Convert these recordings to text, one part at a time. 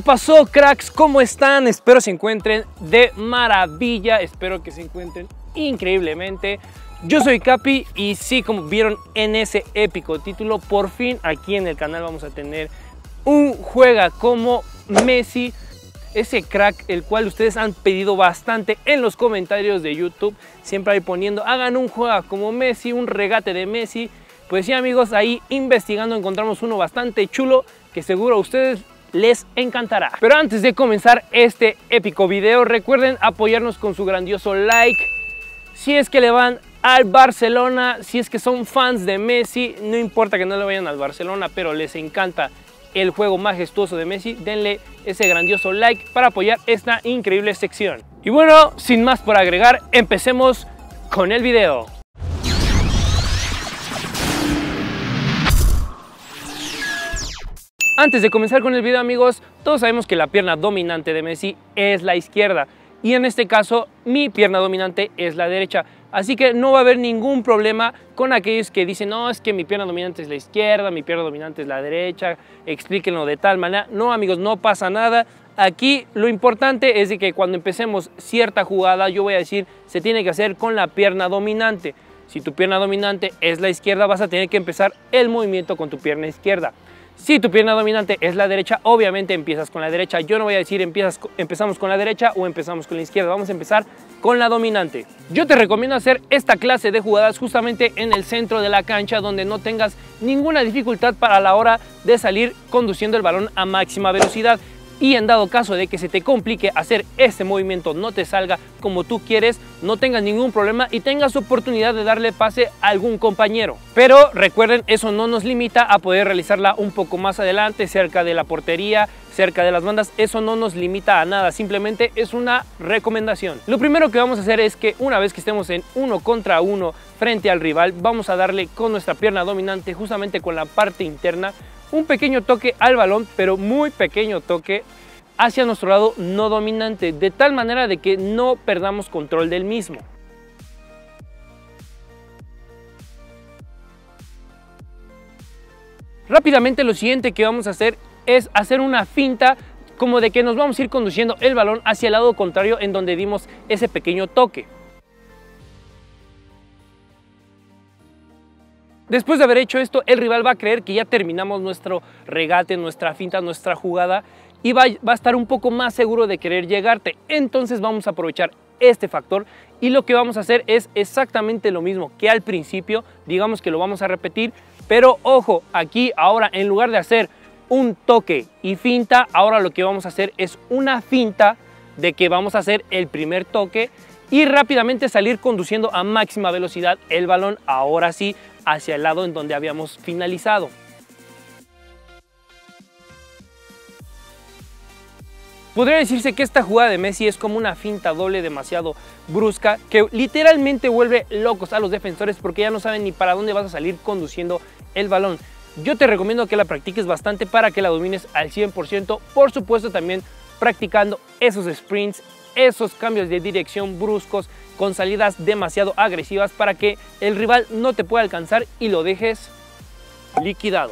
pasó, cracks? ¿Cómo están? Espero se encuentren de maravilla, espero que se encuentren increíblemente. Yo soy Capi y sí, como vieron en ese épico título, por fin aquí en el canal vamos a tener un juega como Messi, ese crack el cual ustedes han pedido bastante en los comentarios de YouTube, siempre ahí poniendo, hagan un juega como Messi, un regate de Messi. Pues sí, amigos, ahí investigando encontramos uno bastante chulo que seguro a ustedes les encantará. Pero antes de comenzar este épico video, recuerden apoyarnos con su grandioso like. Si es que le van al Barcelona, si es que son fans de Messi, no importa que no le vayan al Barcelona, pero les encanta el juego majestuoso de Messi, denle ese grandioso like para apoyar esta increíble sección. Y bueno, sin más por agregar, empecemos con el video. Antes de comenzar con el video, amigos, todos sabemos que la pierna dominante de Messi es la izquierda y en este caso mi pierna dominante es la derecha, así que no va a haber ningún problema con aquellos que dicen no, es que mi pierna dominante es la izquierda, mi pierna dominante es la derecha, explíquenlo de tal manera. No, amigos, no pasa nada. Aquí lo importante es de que cuando empecemos cierta jugada, yo voy a decir, se tiene que hacer con la pierna dominante. Si tu pierna dominante es la izquierda, vas a tener que empezar el movimiento con tu pierna izquierda. Si tu pierna dominante es la derecha, obviamente empiezas con la derecha. Yo no voy a decir empezamos con la derecha o empezamos con la izquierda. Vamos a empezar con la dominante. Yo te recomiendo hacer esta clase de jugadas justamente en el centro de la cancha, donde no tengas ninguna dificultad para la hora de salir conduciendo el balón a máxima velocidad. Y en dado caso de que se te complique hacer este movimiento, no te salga como tú quieres, no tengas ningún problema y tengas oportunidad de darle pase a algún compañero. Pero recuerden, eso no nos limita a poder realizarla un poco más adelante, cerca de la portería, cerca de las bandas. Eso no nos limita a nada, simplemente es una recomendación. Lo primero que vamos a hacer es que una vez que estemos en 1 contra 1 frente al rival, vamos a darle con nuestra pierna dominante, justamente con la parte interna, un pequeño toque al balón, pero muy pequeño toque hacia nuestro lado no dominante, de tal manera de que no perdamos control del mismo. Rápidamente lo siguiente que vamos a hacer es hacer una finta como de que nos vamos a ir conduciendo el balón hacia el lado contrario en donde dimos ese pequeño toque. Después de haber hecho esto, el rival va a creer que ya terminamos nuestro regate, nuestra finta, nuestra jugada y va a estar un poco más seguro de querer llegarte. Entonces vamos a aprovechar este factor y lo que vamos a hacer es exactamente lo mismo que al principio, digamos que lo vamos a repetir, pero ojo, aquí ahora en lugar de hacer un toque y finta, ahora lo que vamos a hacer es una finta de que vamos a hacer el primer toque y rápidamente salir conduciendo a máxima velocidad el balón, ahora sí, hacia el lado en donde habíamos finalizado. Podría decirse que esta jugada de Messi es como una finta doble demasiado brusca que literalmente vuelve locos a los defensores porque ya no saben ni para dónde vas a salir conduciendo el balón. Yo te recomiendo que la practiques bastante para que la domines al 100%, por supuesto también practicando esos sprints, esos cambios de dirección bruscos con salidas demasiado agresivas para que el rival no te pueda alcanzar y lo dejes liquidado.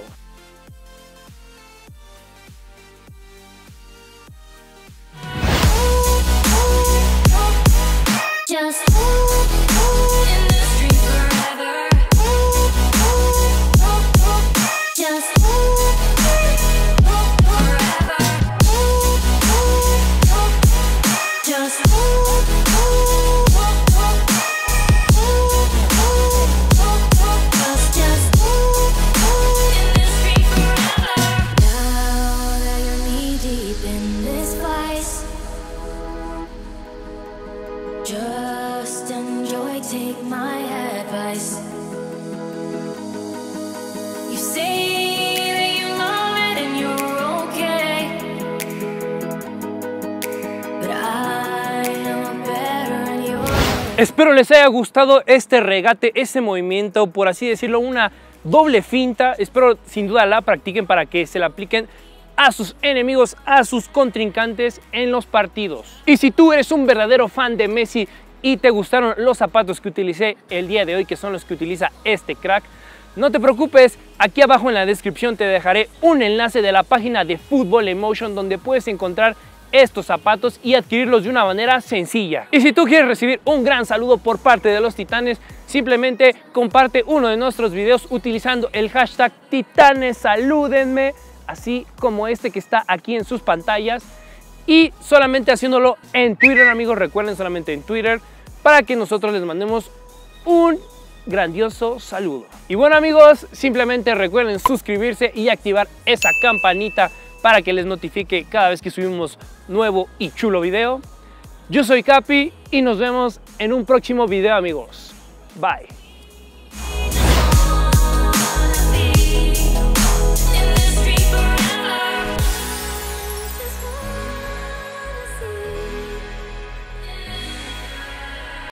Just enjoy, take my advice. You say that you love it and you're okay, but I know better and you're... Espero les haya gustado este regate, ese movimiento, por así decirlo, una doble finta. Espero sin duda la practiquen para que se la apliquen a sus enemigos, a sus contrincantes en los partidos. Y si tú eres un verdadero fan de Messi y te gustaron los zapatos que utilicé el día de hoy, que son los que utiliza este crack, No te preocupes, aquí abajo en la descripción te dejaré un enlace de la página de Football Emotion donde puedes encontrar estos zapatos y adquirirlos de una manera sencilla. Y si tú quieres recibir un gran saludo por parte de los Titanes, simplemente comparte uno de nuestros videos utilizando el hashtag TitanesSalúdenme, así como este que está aquí en sus pantallas, y solamente haciéndolo en Twitter, amigos, recuerden, solamente en Twitter, para que nosotros les mandemos un grandioso saludo. Y bueno, amigos, simplemente recuerden suscribirse y activar esa campanita para que les notifique cada vez que subimos nuevo y chulo video. Yo soy Capi y nos vemos en un próximo video, amigos. Bye.